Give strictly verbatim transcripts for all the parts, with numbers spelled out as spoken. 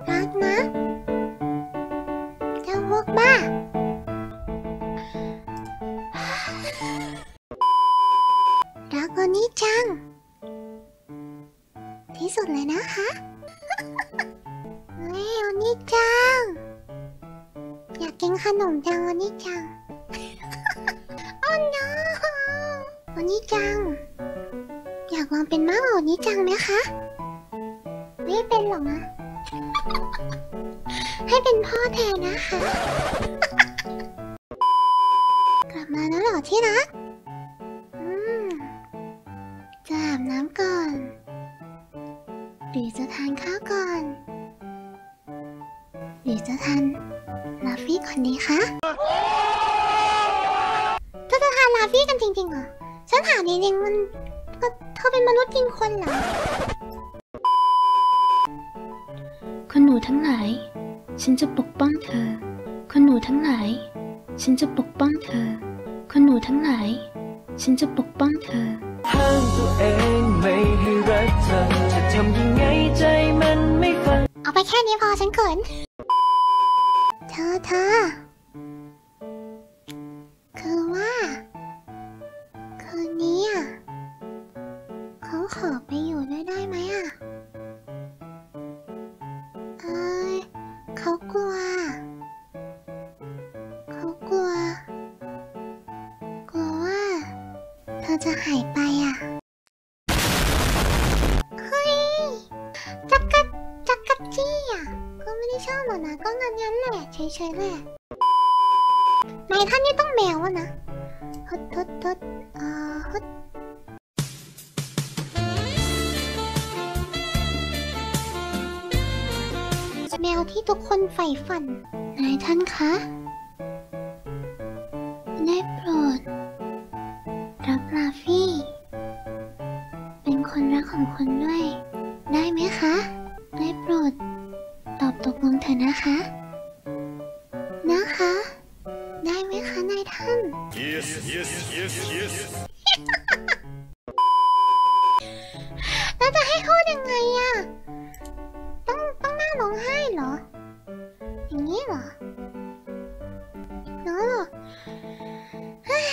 รักนะเจ้าพวกบ้ารักโอนิจังที่สุดเลยนะคะเฮ้ยโอนิจังอยากกินขนมจังโอนิจังโอ้ no โอนิจังอยากลองเป็นมากกว่าโอนิจังไหมคะไม่เป็นหรอกนะให้เป็นพ่อแทนนะคะกลับมาแล้วเหรอที่รักอืมจะอาบน้ำก่อนหรือจะทานข้าวก่อนหรือจะทานลาฟี่ก่อนดีคะเธอจะทานลาฟี่กันจริงๆเหรอฉันถามจริงๆมันเธอเป็นมนุษย์กินคนเหรอคุณหนูทั้งหลายฉันจะปกป้องเธอคุณหนูทั้งหลายฉันจะปกป้องเธอคุณหนูทั้งหลายฉันจะปกป้องเธอห้ามตัวเองไม่ให้รักเธอจะทำยังไงใจมันไม่ฟังเอาไปแค่นี้พอฉันเขินเธอเธอคือว่าคืนนี้อ่ะเขาขอไปอยู่ด้วยได้ไหมอ่ะเอ้ยเขากลัวเขากลัวกลัวว่าเธอจะหายไปอ่ะเฮ้ยจักรจักรจี้อ่ะก็ไม่ได้ชอบหรอกนะก็งั้นงั้นแหละเฉยๆแหละนายท่านนี่ต้องแมวนะฮึดฮึดฮึดอ่าฮึดแมวที่ทุกคนใฝ่ฝันนายท่านคะได้โปรดรับลาฟี่เป็นคนรักของคุณด้วยได้ไหมคะได้โปรดตอบตกลงเถอะนะคะนะคะได้ไหมคะนายท่าน yes yes yes yes แล้วจะให้พูดยังไงอะต้องต้องนั่งร้องไห้เหรออย่างนี้เหรอเนาะเฮ้ย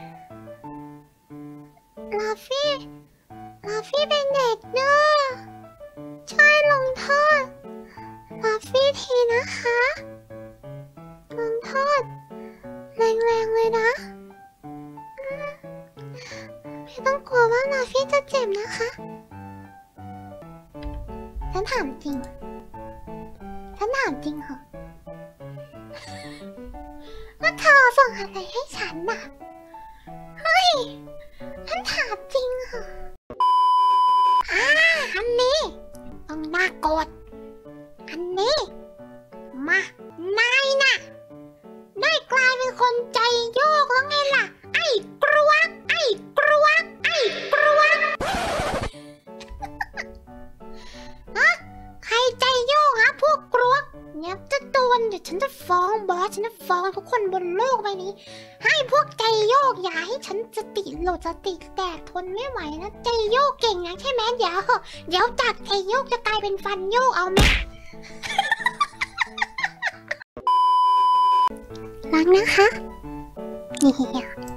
ลาฟี่ลาฟี่เป็นเด็กเนอะช่วยลงโทษลาฟี่ทีนะคะลงโทษแรงๆเลยนะไม่ต้องกลัวว่าลาฟี่จะเจ็บนะคะฉันถามจริงฉันถามจริงเหรอว่าเธอส่งอะไรให้ฉันน่ะเฮ้ยฉันถามจริงเหรออ่าอันนี้ต้องน่าโกรธอันนี้มานายน่ะได้กลายเป็นคนใจโยกแล้วไงล่ะไอ้กรวกไอ้กรวกไอ้กรวกฮะใครใจโยกฮะพวกกรวกเนี่ยจะโดนเดี๋ยวฉันจะฟ้องบอสฉันจะฟ้องทุกคนบนโลกใบนี้ให้พวกใจโยกอย่าให้ฉันสติหลุดสติแตกทนไม่ไหวนะใจโยกเก่งนะใช่ไหมเดี๋ยวเดี๋ยวจากใจโยกจะกลายเป็นฟันโยกเอาไหมรักนะคะนี่